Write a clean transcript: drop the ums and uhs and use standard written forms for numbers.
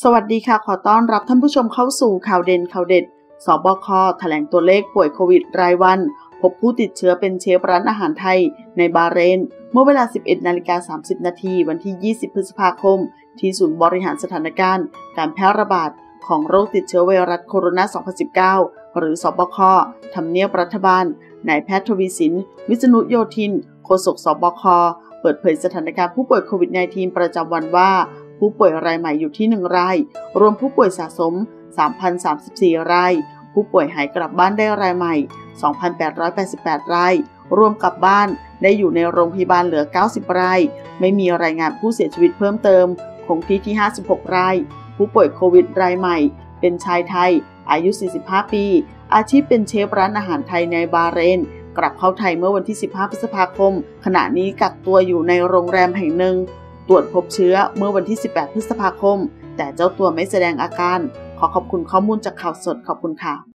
สวัสดีค่ะขอต้อนรับท่านผู้ชมเข้าสู่ข่าวเด่นข่าวเด็ดสบคแถลงตัวเลขป่วยโควิดรายวันพบผู้ติดเชื้อเป็นเชฟร้านอาหารไทยในบาห์เรนเมื่อเวลา 11:30 น.วันที่ 20 พฤษภาคมที่ศูนย์บริหารสถานการณ์การแพร่ระบาดของโรคติดเชื้อไวรัสโคโรนา 2019 หรือสบคทำเนียบรัฐบาลนายแพทย์ทวีสิน วิษณุโยธินโฆษกสบคเปิดเผยสถานการณ์ผู้ป่วยโควิด -19 ประจำวันว่าผู้ป่วยรายใหม่อยู่ที่1รายรวมผู้ป่วยสะสม 3,034 รายผู้ป่วยหายกลับบ้านได้รายใหม่ 2,888 รายรวมกลับบ้านได้อยู่ในโรงพยาบาลเหลือ90รายไม่มีรายงานผู้เสียชีวิตเพิ่มเติมคงที่ที่56รายผู้ป่วยโควิดรายใหม่เป็นชายไทยอายุ45ปีอาชีพเป็นเชฟร้านอาหารไทยในบาห์เรนกลับเข้าไทยเมื่อวันที่15พฤษภาคมขณะนี้กักตัวอยู่ในโรงแรมแห่งหนึ่งตรวจพบเชื้อเมื่อวันที่18พฤษภาคมแต่เจ้าตัวไม่แสดงอาการขอขอบคุณข้อมูลจากข่าวสดขอบคุณค่ะ